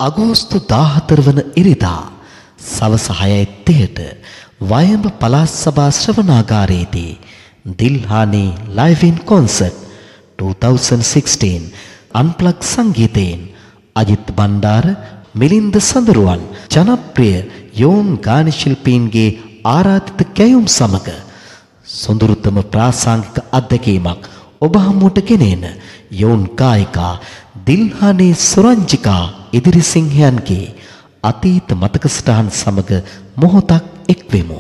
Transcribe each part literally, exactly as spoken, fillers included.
අගෝස්තු දාහතර වන ඉරිදා සවස හය තිහට වයඹ පළාත් සභා ශ්‍රවණාගාරයේදී Dilhani live in concert twenty sixteen unplug සංගීතයෙන් Ajith Bandara Milinda Sandaruwan ජනප්‍රිය යෝන් ගාන ශිල්පීන්ගේ ආරාධිත කැයුම් සමග සොඳුරුතම ප්‍රාසංගික අත්දැකීමක් ඔබ හමුවට ගෙනෙන යෝන් ගායිකා දිල්හානි සුරංජිකා ඉදිරිසිංහයන්ගේ අතීත මතක සටහන් සමග මොහොතක් එක්වෙමු.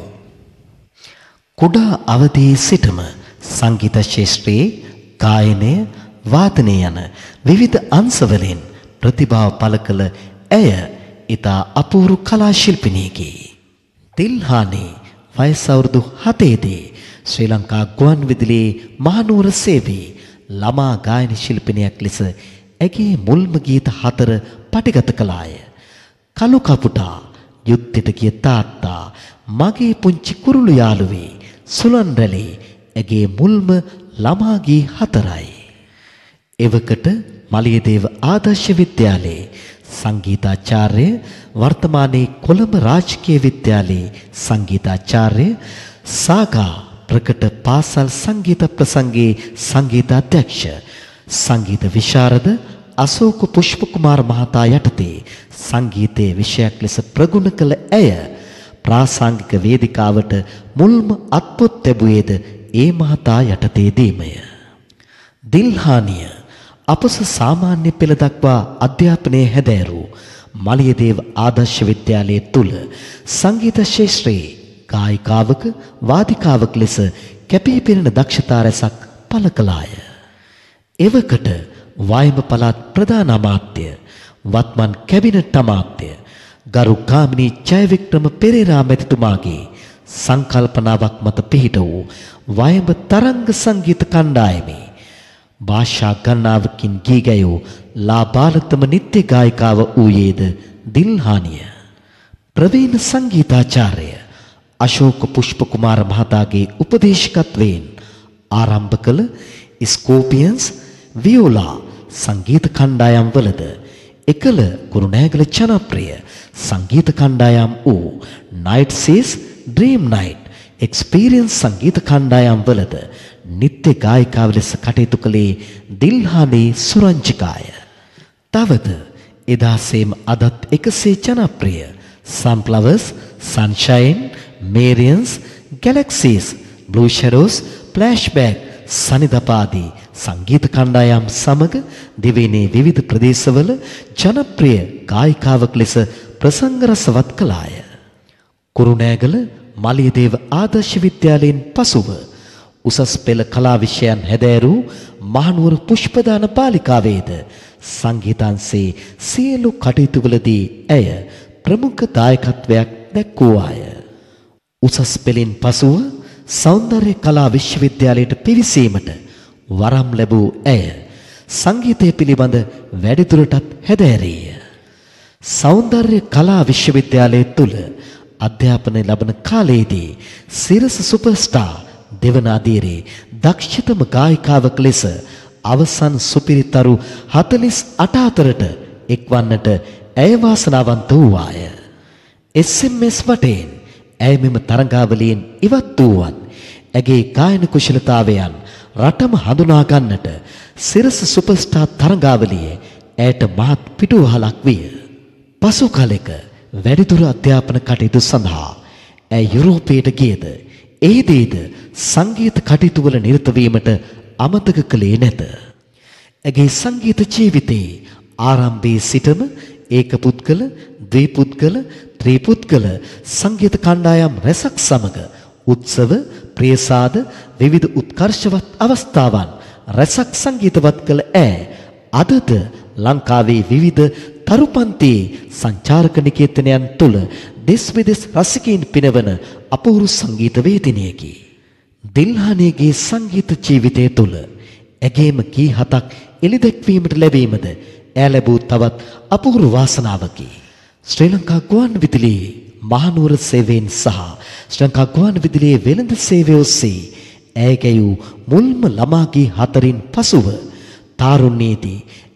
කුඩා අවදියේ සිටම සංගීත ශාස්ත්‍රයේ ගායනය වාදනය යන විවිධ අංශවලින් ප්‍රතිභාව පළ කළ ඇය ඉතා අපූර්ව කලා ශිල්පිනියකි. දිල්හානි වයස අවුරුදු හතේදී ශ්‍රී ලංකා ගුවන්විදුලියේ මහනුවර සේවී ළමා ගායන ශිල්පිනියක් ලෙස ඇගේ මුල්ම ගීත හතර පටිගත කළාය. කළු කපුටා, යුද්ධයට ගිය තාත්තා, මගේ පුංචි කුරුළු යාළුවේ, සුලන් රැළේ ඇගේ මුල්ම ළමා ගී හතරයි. එවකට මලියදේව ආදර්ශ විද්‍යාලයේ සංගීතාචාර්ය, වර්තමානයේ කොළඹ රාජකීය විද්‍යාලයේ සංගීතාචාර්ය, සාගා ප්‍රකට පාසල් සංගීත ප්‍රසංගයේ සංගීතාධ්‍යක්ෂ, සංගීත විශාරද අශෝක පුෂ්පකුමාර මහතා යටතේ සංගීතයේ විෂයක් ලෙස ප්‍රගුණ කළ ඇය ප්‍රාසංගික වේදිකාවට මුල්ම අත්පොත් ලැබුවේද ඒ මහතා යටතේදීමය. දිල්හානිය අපස සාමාන්‍ය පෙළ දක්වා අධ්‍යාපනයේ හැදෑරූ මලියදේව ආදර්ශ විද්‍යාලයේ තුල සංගීත ශාස්ත්‍රයේ ගායිකාවක වාදිකාවක ලෙස කැපී පෙනෙන දක්ෂතා රැසක් පළ කළාය. එවකට වයඹ පළාත් ප්‍රධාන අමාත්‍ය වත්මන් කැබිනට් අමාත්‍ය ගරු ගාමිණී ජයවික්‍රම පෙරේරා මැතිතුමාගේ සංකල්පනාවක් මත පිහිට වූ වයඹ තරංග සංගීත කණ්ඩායමේ භාෂා ගණනාවකින් ගී ගැයූ ලාබාලතම නිත්‍ය ගායිකාව වූයේද දිල්හානිය. ප්‍රවීණ සංගීතාචාර්ය අශෝක පුෂ්පකුමාර මහතාගේ උපදේශකත්වයෙන් ආරම්භ කළ ස්කෝපියන්ස් වියෝලා සංගීත කණ්ඩායම් වලද එකල කුරුණෑගල ජනප්‍රිය සංගීත කණ්ඩායම් වූ Night Seas Dream Night Experience සංගීත කණ්ඩායම් වලද නිත්‍ය ගායිකාව ලෙස කටයුතු කළේ දිල්හානි සුරංජිකාය. තවද එදාසේම අදත් එකසේ ජනප්‍රිය Sunflowers, Sunshine, Marians, Galaxies, Blue Shadows, Flashback, සනිදපාදී සංගීත කණ්ඩායම් සමග දිවයිනේ විවිධ ප්‍රදේශවල ජනප්‍රිය ගායිකාවක් ලෙස ප්‍රසංග රසවත් කළාය. කුරුණෑගල මලියදේව ආදර්ශ විද්‍යාලයෙන් පසුව උසස් පෙළ කලා විෂයන් හැදෑරූ මහනුවර පුෂ්පදාන පාලිකාවේද සංගීතංශයේ සියලු කටයුතුවලදී ඇය ප්‍රමුඛ දායකත්වයක් දැක්වුවාය. උසස් පෙළින් පසුව සෞන්දර්ය කලා විශ්වවිද්‍යාලයට පිවිසීමට වරම් ලැබූ ඇය සංගීතය පිළිබඳ වැඩිදුරටත් හැදෑරීය. සෞන්දර්ය කලා විශ්වවිද්‍යාලය තුල අධ්‍යාපනය ලබන කාලයේදී සිරස සුපර්ස්ටාර් දෙවන අදියරේ දක්ෂතම ගායිකාවක් ලෙස අවසන් සුපිරිතරු හතළිස් අට අතරට එක්වන්නට ඇය වාසනාවන්ත වූවාය. එස් එම් එස් වටෙන් ඇය මෙම තරඟාවලියෙන් ඉවත් වූවත් ඇගේ ගායන කුශලතාවයන් රටම හඳුනා ගන්නට සිරස සුපර්ස්ටාර් තරඟාවලියේ ඇයට මහත් පිටුවහලක් විය. පසු කලෙක වැඩිදුර අධ්‍යාපන කටයුතු සඳහා ඇය යුරෝපයට ගියද එහිදීද සංගීත කටයුතු වල නිරත වීමට අමතක කළේ නැත. ඇගේ සංගීත ජීවිතයේ ආරම්භයේ සිටම ඒක පුද්ගල, ද්විපුද්ගල, ත්‍රිපුද්ගල සංගීත කණ්ඩායම් රැසක් සමග උත්සව, ප්‍රේසාද විවිධ උත්කර්ෂවත් අවස්ථාවන් රැසක් සංගීතවත් කළ ඈ අදද ලංකාවේ විවිධ තරුපන්තියේ සංචාරක නිකේතනයන් තුළ දෙස් විදෙස් රසිකයින් පිනවන අපූර්ව සංගීත වේදිනියකි. දිල්හානියගේ සංගීත ජීවිතය තුළ ඇගේම ගී හතක් එළිදැක්වීමට ලැබීමද ඈ ලැබූ තවත් අපූර්ව වාසනාවකි. ශ්‍රී ලංකා ගුවන්විදුලියේ මහනුවර සේවයෙන් සහ ශ්‍රී ලංකා ගුවන්විදුලියේ වෙළඳ සේවය ඔස්සේ ඈ ගැයූ මුල්ම ළමා ගී හතරින් පසුව තාරුණ්‍යයේදී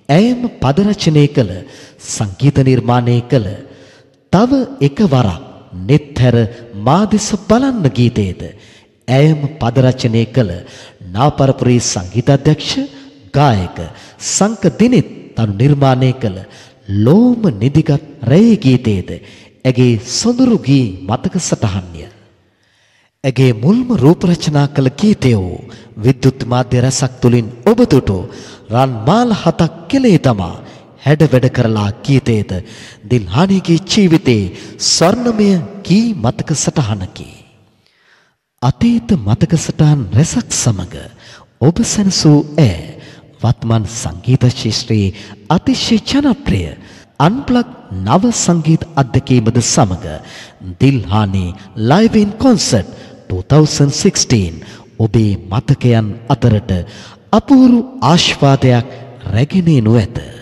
ඇයම පද රචනය කළ සංගීත නිර්මාණය කළ තව එක වරක් නෙත්හැර මාදෙස බලන්න ගීතයේද ඇයම පද රචනය කළ නාපරපුරේ සංගීත අධ්‍යක්ෂ ගායක සංක දිනෙත් තනු නිර්මාණය කළ ලෝම නිදිගත් රැයේ ගීතයේද ඇගේ සොඳුරු ගී මතක සටහන්ය. ඇගේ මුල්ම රූප රචනා කළ ගීතය වූ විද්‍යුත් මාධ්‍ය රසක් තුලින් ඔබ දුටු රන් මාල හතක් කෙලේ තමා හැඩ වැඩ කරලා ගීතයේද දිල්හානිගේ ජීවිතේ ස්වර්ණමය ගී මතක සටහනකි. අතීත මතක සටහන් රසක් සමග ඔබ සැනසූ ඇය වත්මන් සංගීත ශාස්ත්‍රයේ අතිශය ජනප්‍රිය අන්ප්ලග් නව සංගීත අත්දැකීමද සමග Dilhani live in concert twenty sixteen ඔබේ මතකයන් අතරට අපූරු ආශ්වාදයක් රැගෙන එනු ඇත.